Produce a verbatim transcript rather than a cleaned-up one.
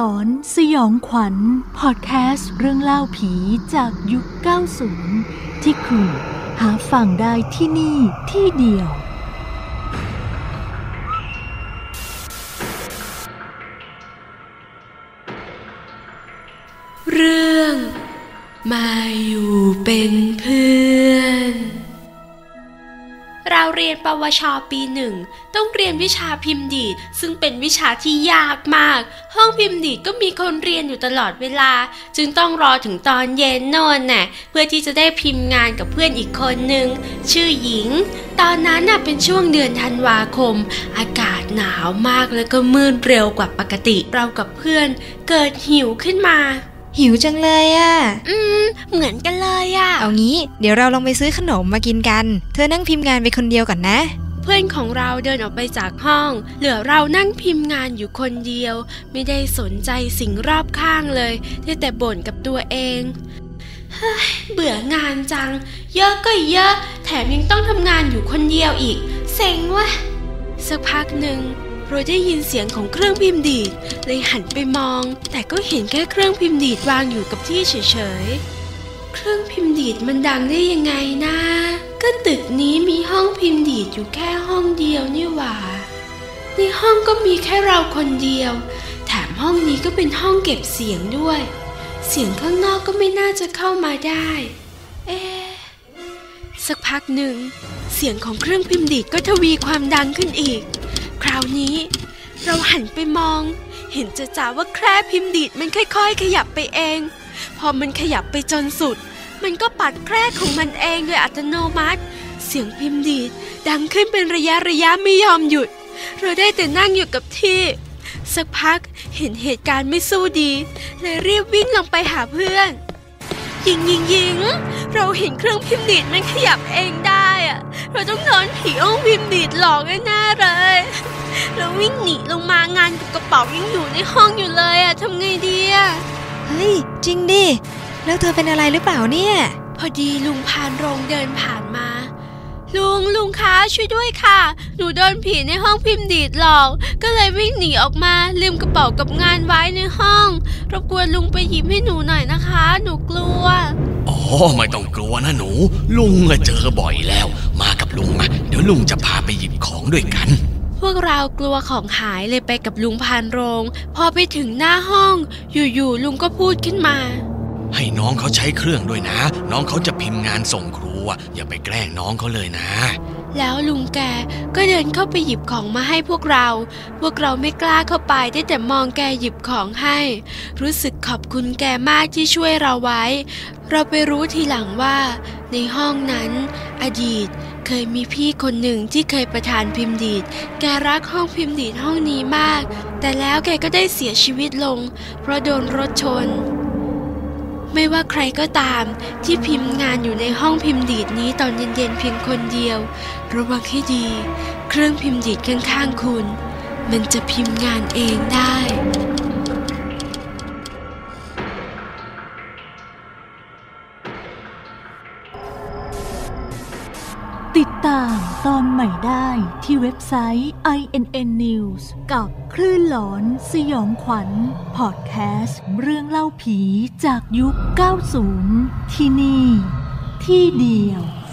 อนสยองขวัญพอดแคสต์เรื่องเล่าผีจากยุค เก้าสิบ ที่คุณหาฟังได้ที่นี่ที่เดียวเรื่องมาอยู่เป็นเพื่อนเราเรียนปวช.ปีหนึ่งต้องเรียนวิชาพิมพ์ดีดซึ่งเป็นวิชาที่ยากมากห้องพิมพ์ดีดก็มีคนเรียนอยู่ตลอดเวลาจึงต้องรอถึงตอนเย็นโน่นน่ะเพื่อที่จะได้พิมพ์งานกับเพื่อนอีกคนนึงชื่อหญิงตอนนั้นน่ะเป็นช่วงเดือนธันวาคมอากาศหนาวมากแล้วก็มืดเร็วกว่าปกติเรากับเพื่อนเกิดหิวขึ้นมาหิวจังเลยอ่ะอืมเหมือนกันเลยอ่ะเอางี้เดี๋ยวเราลองไปซื้อขนมมากินกันเธอนั่งพิมพ์งานไปคนเดียวก่อนนะเพื่อนของเราเดินออกไปจากห้องเหลือเรานั่งพิมพ์งานอยู่คนเดียวไม่ได้สนใจสิ่งรอบข้างเลยได้แต่บ่นกับตัวเองเฮ้ยเบื่องานจังเยอะก็เยอะแถมยังต้องทำงานอยู่คนเดียวอีกเซ็งวะสักพักหนึ่งเราได้ยินเสียงของเครื่องพิมพ์ดีดเลยหันไปมองแต่ก็เห็นแค่เครื่องพิมพ์ดีดวางอยู่กับที่เฉยๆเครื่องพิมพ์ดีดมันดังได้ยังไงนะก็ตึกนี้มีห้องพิมพ์ดีดอยู่แค่ห้องเดียวนี่หว่าในห้องก็มีแค่เราคนเดียวแถมห้องนี้ก็เป็นห้องเก็บเสียงด้วยเสียงข้างนอกก็ไม่น่าจะเข้ามาได้เอ๊ะสักพักหนึ่งเสียงของเครื่องพิมพ์ดีดก็ทวีความดังขึ้นอีกคราวนี้เราหันไปมองเห็นจะจ่าว่าแคร่พิมพ์ดีดมันค่อยๆขยับไปเองพอมันขยับไปจนสุดมันก็ปัดแคร่ของมันเองโดยอัตโนมัติเสียงพิมพ์ดีดดังขึ้นเป็นระยะระยะไม่ยอมหยุดเราได้แต่นั่งอยู่กับที่สักพักเห็นเหตุการณ์ไม่สู้ดีเลยรีบวิ่งลงไปหาเพื่อนยิงยิงยิงเราเห็นเครื่องพิมพ์ดีดมันขยับเองได้อะเราต้องโดนผีห้องพิมพ์ดีดหลอกแน่ๆเลยเราวิ่งหนีลงมางานกับกระเป๋ายังอยู่ในห้องอยู่เลยอะทำไงดีอะเฮ้ยจริงดิแล้วเธอเป็นอะไรหรือเปล่าเนี่ยพอดีลุงพานโรงเดินผ่านมาลุงลุงคะช่วยด้วยค่ะหนูโดนผีในห้องพิมพ์ดีดหลอกก็เลยวิ่งหนีออกมาลืมกระเป๋ากับงานไว้ในห้องรบกวนลุงไปหยิบให้หนูหน่อยนะคะหนูกลัวอ๋อไม่ต้องกลัวนะหนูลุงเจอบ่อยแล้วมากับลุงมาเดี๋ยวลุงจะพาไปหยิบของด้วยกันพวกเรากลัวของหายเลยไปกับลุงพานโรงพอไปถึงหน้าห้องอยู่ๆลุงก็พูดขึ้นมาให้น้องเขาใช้เครื่องด้วยนะน้องเขาจะพิมพ์งานส่งครูอ่ะอย่าไปแกล้งน้องเขาเลยนะแล้วลุงแกก็เดินเข้าไปหยิบของมาให้พวกเราพวกเราไม่กล้าเข้าไปได้แต่มองแกหยิบของให้รู้สึกขอบคุณแกมากที่ช่วยเราไว้เราไปรู้ทีหลังว่าในห้องนั้นอดีตเคยมีพี่คนหนึ่งที่เคยประทานพิมพ์ดีดแกรักห้องพิมพ์ดีดห้องนี้มากแต่แล้วแกก็ได้เสียชีวิตลงเพราะโดนรถชนไม่ว่าใครก็ตามที่พิมพ์งานอยู่ในห้องพิมพ์ดีดนี้ตอนเย็นๆเพียงคนเดียวระวังให้ดีเครื่องพิมพ์ดีดข้างๆคุณมันจะพิมพ์งานเองได้ติดตามตอนใหม่ได้ที่เว็บไซต์ ไอ เอ็น เอ็น News กับคลื่นหลอนสยองขวัญพอดแคสต์เรื่องเล่าผีจากยุค เก้าสิบ ที่นี่ที่เดียว